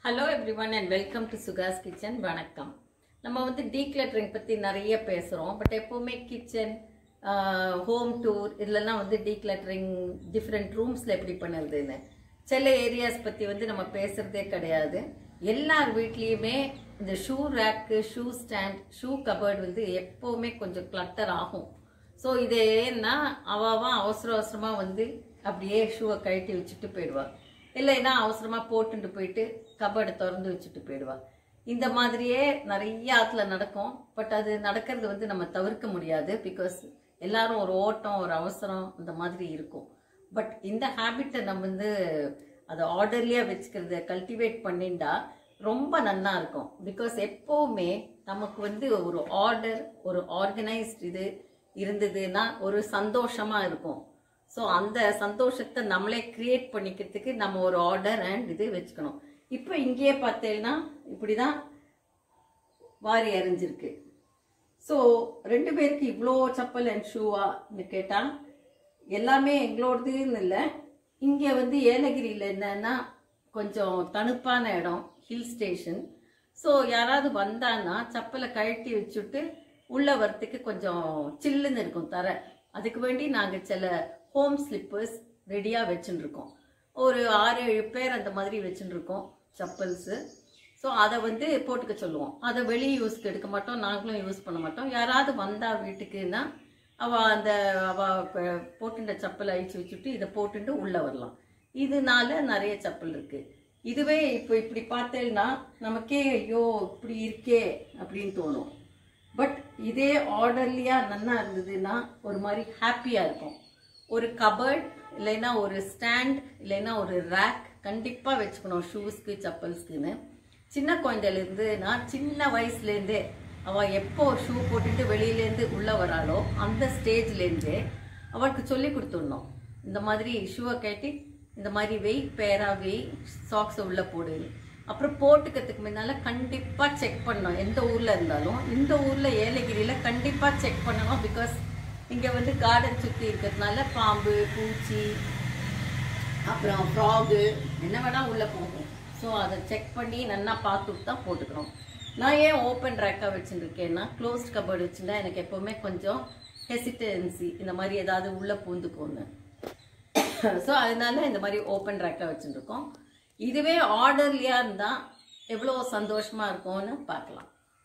Hello everyone and welcome to Suga's Kitchen. வணக்கம். நம்ம வந்து decluttering பத்தி நிறைய பேசுறோம். பட் எப்பவுமே கிச்சன் ஹோம் டூர் இதெல்லாம் வந்து decluttering different roomsல எப்படி பண்ணுறதுன்னு சில ஏரியாஸ் பத்தி வந்து நம்ம பேசுறதே கிடையாது. எல்லார் வீட்லயுமே இந்த shoe rack, shoe stand, shoe cupboard வந்து எப்பவுமே கொஞ்சம் கிளட்டர் ஆகும். ஸோ இது ஏன்னா அவசரமா வந்து அப்படியே ஷூவை கழட்டி வச்சுட்டு போயிடுவா, இல்லைன்னா அவசரமா போட்டுட்டு போயிட்டு கபர்டை திறந்து வச்சுட்டு போயிடுவா. இந்த மாதிரியே நிறைய ஆத்துல நடக்கும். பட் அது நடக்கிறது வந்து நம்ம தவிர்க்க முடியாது. பிகாஸ் எல்லாரும் ஒரு ஓட்டம், ஒரு அவசரம் அந்த மாதிரி இருக்கும். பட் இந்த ஹேபிட்டை நம்ம வந்து அதை ஆர்டர்லியா வச்சுக்கிறத கல்டிவேட் பண்ணிண்டா ரொம்ப நல்லா இருக்கும். பிகாஸ் எப்பவுமே நமக்கு வந்து ஒரு ஆர்டர், ஒரு ஆர்கனைஸ்ட் இது இருந்ததுன்னா ஒரு சந்தோஷமா இருக்கும். ஸோ அந்த சந்தோஷத்தை நம்மளே கிரியேட் பண்ணிக்கிறதுக்கு நம்ம ஒரு ஆர்டர் அண்ட் இது வச்சுக்கணும். இப்போ இங்கேயே பார்த்தேன்னா இப்படிதான் வாரி அறிஞ்சிருக்கு. ஸோ 2 பேருக்கு இவ்வளோ செப்பல் அண்ட் ஷூவான்னு கேட்டா எல்லாமே எங்களோடதுன்னு இல்லை. இங்கே வந்து ஏலகிரியில் என்னன்னா கொஞ்சம் தணுப்பான இடம், ஹில் ஸ்டேஷன். ஸோ யாராவது வந்தான்னா செப்பலை கழட்டி வச்சுட்டு உள்ள வரத்துக்கு கொஞ்சம் சில்லுன்னு இருக்கும் தர. அதுக்கு வேண்டி நாங்கள் சில ஹோம் ஸ்லிப்பர்ஸ் ரெடியாக வச்சுட்டு இருக்கோம். ஒரு 6-7 பேர் அந்த மாதிரி வச்சுட்டு இருக்கோம் செப்பல்ஸு. ஸோ அதை வந்து போட்டுக்க சொல்லுவோம். அதை வெளியே யூஸ்க்கு எடுக்க மாட்டோம், நாங்களும் யூஸ் பண்ண மாட்டோம். யாராவது வந்தா வீட்டுக்குன்னா அவ போட்டுட்ட செப்பல் அழிச்சு வச்சுட்டு இதை போட்டுட்டு உள்ள வரலாம். இதனால நிறைய செப்பல் இருக்கு. இதுவே இப்போ இப்படி பார்த்தேன்னா நமக்கே ஐயோ இப்படி இருக்கே அப்படின்னு தோணும். பட் இதே ஆர்டர்லியா நல்லா இருந்ததுன்னா ஒரு மாதிரி ஹாப்பியா இருக்கும். ஒரு கபர்ட் இல்லைன்னா ஒரு ஸ்டாண்ட் இல்லைன்னா ஒரு ரேக் கண்டிப்பா வச்சுக்கணும் ஷூஸ்க்கு, செப்பல்ஸ்க்குன்னு. சின்ன குழந்தையிலேருந்து நான் சின்ன வயசுலேருந்தே அவள் எப்போ ஷூ போட்டுட்டு வெளியிலேருந்து உள்ளே வராளோ அந்த ஸ்டேஜ்லேருந்தே அவளுக்கு சொல்லி கொடுத்துடணும். இந்த மாதிரி ஷூவை கட்டி இந்த மாதிரி வெய், பேரா வெய், சாக்ஸை உள்ளே போடு. அப்புறம் போட்டுக்கிறதுக்கு முன்னால கண்டிப்பாக செக் பண்ணணும். எந்த ஊரில் இருந்தாலும் இந்த ஊரில் ஏலகிரியில் கண்டிப்பாக செக் பண்ணணும். பிகாஸ் இங்கே வந்து கார்டன் சுற்றி இருக்கிறதுனால பாம்பு, பூச்சி, அப்புறம் ஃப்ராகு என்ன வேணால் உள்ளே போகும். ஸோ அதை செக் பண்ணி நல்லா பார்த்துட்டு தான் போட்டுக்கிறோம். நான் ஏன் ஓப்பன் ரேக்காக வச்சுருக்கேன்னா க்ளோஸ்ட் கபர்டு வச்சுருந்தா எனக்கு எப்போவுமே கொஞ்சம் ஹெசிடன்சி, இந்த மாதிரி ஏதாவது உள்ளே பூந்துக்கோன்னு. ஸோ அதனால இந்த மாதிரி ஓப்பன் ரேக்காக வச்சுருக்கோம். இதுவே ஆர்டர்லியாக இருந்தால் எவ்வளோ சந்தோஷமாக இருக்கும்னு பார்க்கலாம்.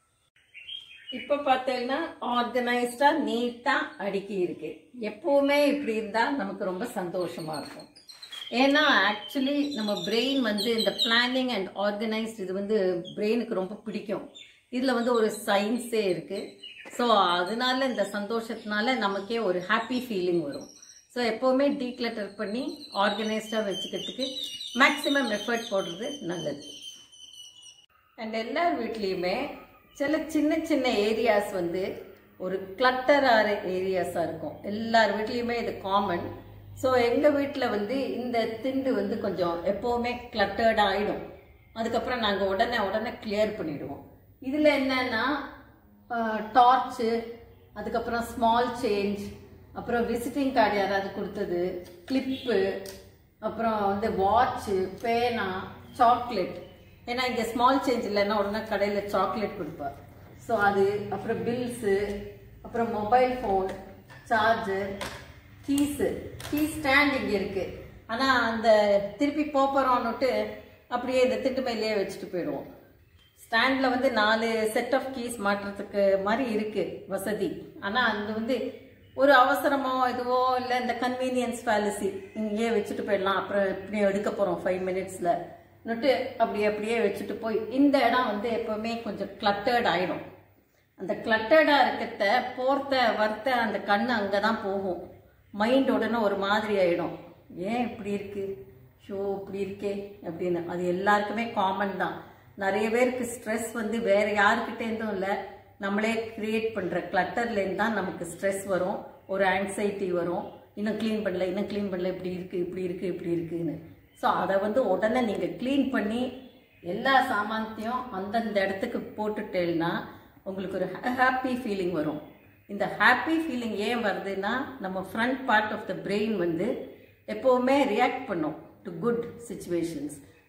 இப்போ பார்த்தீங்கன்னா ஆர்கனைஸ்டாக நீட்டாக அடுக்கி இருக்கு. எப்போவுமே இப்படி இருந்தால் நமக்கு ரொம்ப சந்தோஷமாக இருக்கும். ஏன்னா ஆக்சுவலி நம்ம பிரெயின் வந்து இந்த பிளானிங் அண்ட் ஆர்கனைஸ்ட் இது வந்து பிரெயினுக்கு ரொம்ப பிடிக்கும். இதில் வந்து ஒரு சயின்ஸே இருக்கு. ஸோ அதனால இந்த சந்தோஷத்தினால நமக்கே ஒரு ஹாப்பி ஃபீலிங் வரும். ஸோ எப்போவுமே டீக்ளட்டர் பண்ணி ஆர்கனைஸ்டாக வச்சுக்கிறதுக்கு மேக்ஸிமம் எஃபர்ட் போடுறது நல்லது. அண்ட் எல்லார் வீட்லேயுமே சில சின்ன சின்ன ஏரியாஸ் வந்து ஒரு கிளட்டரான ஏரியாஸாக இருக்கும். எல்லார் வீட்லேயுமே இது காமன். ஸோ எங்கள் வீட்டில் வந்து இந்த திண்டு வந்து கொஞ்சம் எப்போவுமே கிளட்டர்டாக ஆகிடும். அதுக்கப்புறம் நாங்கள் உடனே கிளியர் பண்ணிவிடுவோம். இதில் என்னன்னா டார்ச்சு, அதுக்கப்புறம் ஸ்மால் சேஞ்ச், அப்புறம் விசிட்டிங் கார்டு யாராவது கொடுத்தது, கிளிப்பு, அப்புறம் வந்து வாட்சு, பேனா, சாக்லேட். ஏன்னா இங்கே ஸ்மால் சேஞ்ச் இல்லைன்னா உடனே கடையில் சாக்லேட் கொடுப்பார். ஸோ அது, அப்புறம் பில்ஸு, அப்புறம் mobile phone, charger, keys, key stand இங்கே இருக்குது. ஆனால் அந்த திருப்பி போகிறோன்னுட்டு அப்படியே இந்த திட்டு மேலேயே வச்சுட்டு போயிடுவோம். ஸ்டாண்டில் வந்து 4 செட் ஆஃப் கீஸ் மாட்டுறதுக்கு மாதிரி இருக்குது வசதி. ஆனால் அது வந்து ஒரு அவசரமோ இதுவோ இல்லை, இந்த கன்வீனியன்ஸ் ஃபேலசி இங்கேயே வச்சுட்டு போயிடலாம், அப்புறம் இப்படியே எடுக்க போகிறோம் 5 மினிட்ஸில் நட்டு அப்படியே வச்சுட்டு போய் இந்த இடம் வந்து எப்போவுமே கொஞ்சம் கிளட்டர்ட் ஆகிடும். அந்த கிளட்டர்டாக இருக்கிறத போர்த்த அந்த கண் அங்கே தான் போகும். மைண்ட் உடனே ஒரு மாதிரி ஆகிடும். ஏன் இப்படி இருக்கு, ஷோ இப்படி இருக்கே அப்படின்னு. அது எல்லாருக்குமே காமன் தான். நிறைய பேருக்கு ஸ்ட்ரெஸ் வந்து வேற யாருக்கிட்டேருந்தும் இல்லை, நம்மளே கிரியேட் பண்ணுற கிளட்டர்லேருந்து தான் நமக்கு ஸ்ட்ரெஸ் வரும், ஒரு ஆங்ஸைட்டி வரும். இன்னும் க்ளீன் பண்ணல, இப்படி இருக்கு இருக்குன்னு. ஸோ அதை வந்து உடனே நீங்கள் க்ளீன் பண்ணி எல்லா சாமான்த்தையும் அந்தந்த இடத்துக்கு போட்டுட்டேன்னா உங்களுக்கு ஒரு ஹாப்பி ஃபீலிங் வரும். இந்த ஹாப்பி ஃபீலிங் ஏன் வருதுன்னா நம்ம front part of the brain வந்து எப்போவுமே ரியாக்ட் பண்ணும் டு குட் சிச்சுவேஷன்ஸ்.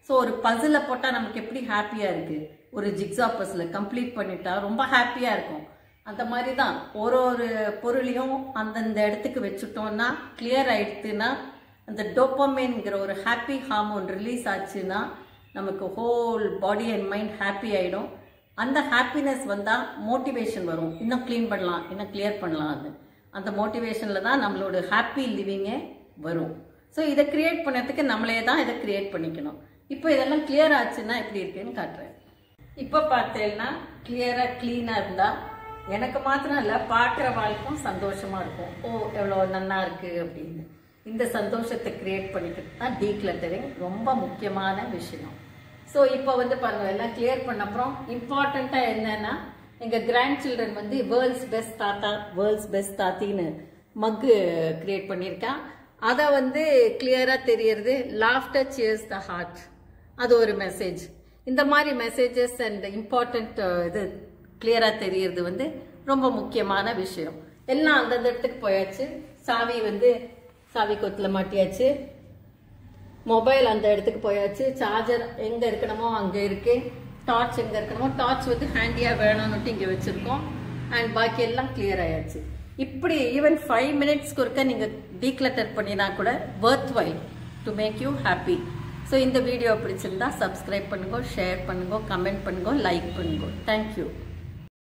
ஸோ ஒரு பசிலை போட்டால் நமக்கு எப்படி ஹாப்பியாக இருக்குது, ஒரு ஜிக்ஸா பசில் கம்ப்ளீட் பண்ணிட்டா ரொம்ப ஹாப்பியாக இருக்கும். அந்த மாதிரி தான் ஒரு ஒரு பொருளையும் அந்தந்த இடத்துக்கு வச்சுட்டோம்னா கிளியர் ஆயிடுத்துன்னா அந்த டோப்பமைன்ங்கிற ஒரு ஹாப்பி ஹார்மோன் ரிலீஸ் ஆச்சுன்னா நமக்கு whole body and mind happy ஆகிடும். அந்த ஹாப்பினஸ் வந்தால் மோட்டிவேஷன் வரும், இன்னும் க்ளீன் பண்ணலாம், இன்னும் கிளியர் பண்ணலாம். அந்த மோட்டிவேஷனில் தான் நம்மளோட ஹாப்பி லிவிங்கே வரும். ஸோ இதை கிரியேட் பண்ணுறதுக்கு நம்மளே தான் இதை கிரியேட் பண்ணிக்கணும். இப்போ இதெல்லாம் கிளியர் ஆச்சுன்னா எப்படி இருக்குன்னு காட்டுறேன். இப்போ பார்த்தேன்னா கிளியராக க்ளீனாக இருந்தால் எனக்கு மாத்திரம் இல்லை, பார்க்குற வாழ்க்கும் சந்தோஷமாக இருக்கும். ஓ எவ்வளோ நல்லா இருக்குது அப்படின்னு. இந்த சந்தோஷத்தை கிரியேட் பண்ணிக்கிறது தான் டீக்ளட்டரிங் ரொம்ப முக்கியமான விஷயம். ஸோ இப்போ வந்து பாருங்கள், எல்லாம் கிளியர் பண்ண அப்புறம் இம்பார்ட்டண்ட்டாக என்னன்னா, எங்கள் கிராண்ட் சில்ட்ரன் வந்து வேர்ல்ட்ஸ் பெஸ்ட் தாத்தா வேர்ல்ட்ஸ் பெஸ்ட் தாத்தின்னு மக்கு கிரியேட் பண்ணியிருக்கான். அதை வந்து கிளியராக தெரியறது லாஃப்டர் சியர்ஸ் த ஹார்ட், அது ஒரு மெசேஜ். இந்த மாதிரி மெசேஜஸ் அண்ட் இம்பார்ட்டண்ட் இது கிளியராக தெரியறது வந்து ரொம்ப முக்கியமான விஷயம். எல்லாம் அந்தந்த இடத்துக்கு போயாச்சு. சாவி வந்து சாவி கொத்தில் மாட்டியாச்சு, மொபைல் அந்த இடத்துக்கு போயாச்சு, சார்ஜர் எங்கே இருக்கணுமோ அங்கே இருக்கு, டார்ச் எங்கே இருக்கணுமோ டார்ச் வந்து ஹேண்டியாக வேணும்னுட்டு இங்கே வச்சுருக்கோம். அண்ட் பாக்கி எல்லாம் கிளியர் ஆயாச்சு. இப்படி ஈவன் 5 மினிட்ஸ்க்கு ஒருக்க நீங்கள் டீக்ளட்டர் பண்ணினா கூட worth while to make you happy. So இந்த வீடியோ பிடிச்சிருந்தா சப்ஸ்கிரைப் பண்ணுங்க, ஷேர் பண்ணுங்க, கமெண்ட் பண்ணுங்க, லைக் பண்ணுங்க. தேங்க்யூ.